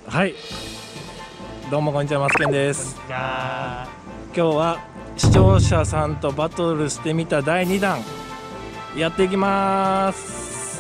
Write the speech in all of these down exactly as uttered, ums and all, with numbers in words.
はい、どうもこんにちは、マスケンです。今日は視聴者さんとバトルしてみただいにだんやっていきます。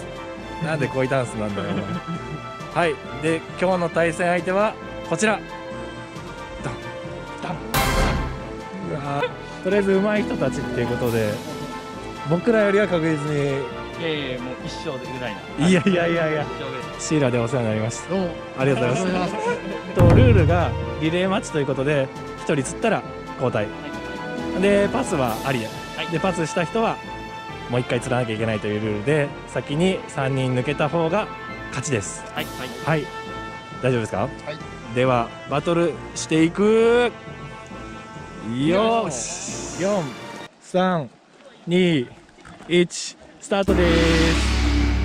なんで恋ダンスなんだよはい、で今日の対戦相手はこちら。ダンダンうわとりあえず上手い人たちっていうことで、僕らよりは確実に、 いやいや、もう一生でぐらいな。 いやいやいやいや、シーラでお世話になりました。どうもありがとうございますとルールがリレーマッチということで、ひとり釣ったら交代、はい、でパスはありで、はい、でパスした人はもういっかい釣らなきゃいけないというルールで、先にさんにん抜けた方が勝ちです。はい、はい、はい、大丈夫ですか？はい、ではバトルしていくよし。よん、さん、に、いちスタートです。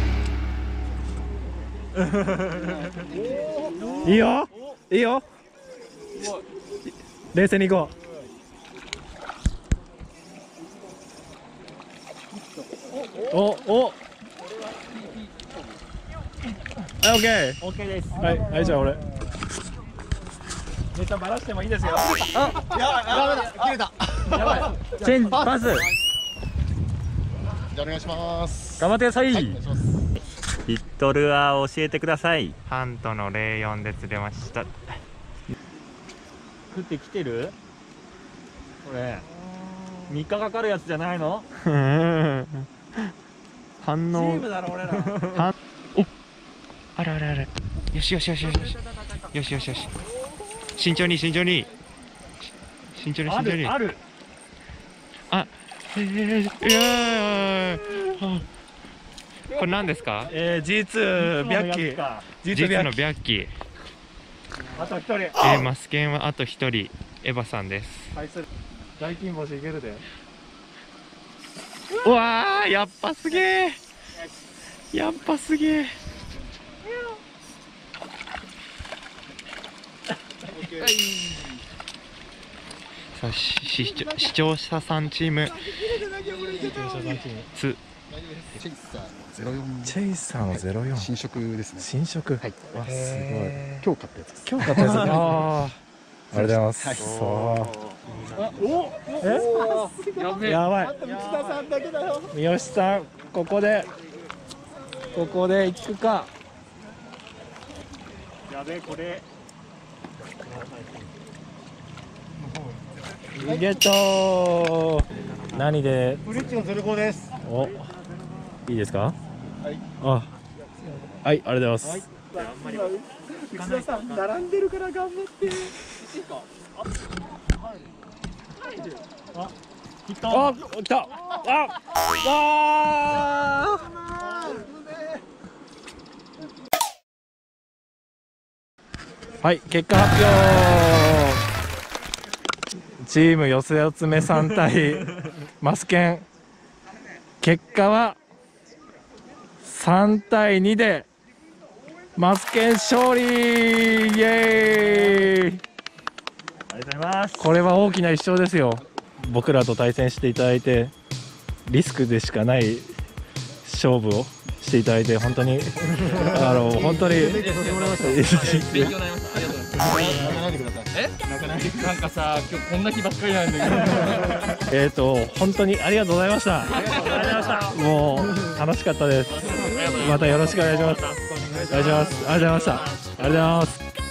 いいよいいよ、冷静にいこう。おおはい、オッケー。オッケーです。はい、はい、じゃあ俺ネタバラしてもいいですよ。あ、やばい、ダメだ、切れた。やばい、チェンジパス。 じゃあお願いします。 頑張ってください。はい、 お願いします。 リットルは教えてください。 ハントのゼロよんで釣れました。 降ってきてる？これみっかかかるやつじゃないの？ 反応。 チームだろ俺ら。 お、あらあらあら。よしよしよしよしよしよしよしよし。慎重に慎重に慎重に慎重に。 あるある。あ、えー、いやー。これ何ですか？ えー、ジーツー ビャッキー。 ジーツー のビャッキー。 あと一人。 えー、マスケンはあと一人、エヴァさんです。 対する大金星いけるで。 うわー、やっぱすげえ。やっぱすげえ。さあ、視聴視聴者さんチーム。つ。 チェイサーゼロよん。 チェイサーのゼロよん。 新色ですね。 新色。 はい。 わ、すごい。 今日買ったやつです。 今日買ったやつ。ああ。ありがとうございます。そう。お、え？やべえ。やばい。三田さんだけだよ。三好さん、ここで。ここで行くか。やべえ、これ。ゲット。何で？ フリッチのゼロごです。 お、いいですか？はい。あ、はい、ありがとうございます。はい、内田さん並んでるから頑張って。あ、来た。あ、来た。あ、あー。はい、結果発表。チーム寄せ集めさん対マスケン、結果はさんたいにでマスケン勝利。イエーイ。ありがとうございます。これは大きな一勝ですよ。僕らと対戦していただいて、リスクでしかない勝負をしていただいて、本当にあの本当に勉強になりました。ありがとうございます。え？なんかさ、今日こんな日ばっかりなんだけど。えっと本当にありがとうございました。ありがとうございました。もう楽しかったです。またよろしくお願いします。お願いします。ありがとうございました。ありがとうございます。